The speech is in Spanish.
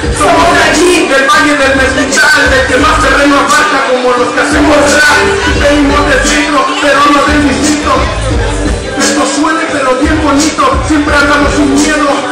Somos de aquí, del valle del mezquital, del que más terreno abarca como los que hacemos rap. Venimos del centro, pero no del distrito. Esto suele pero bien bonito, siempre hablamos sin miedo.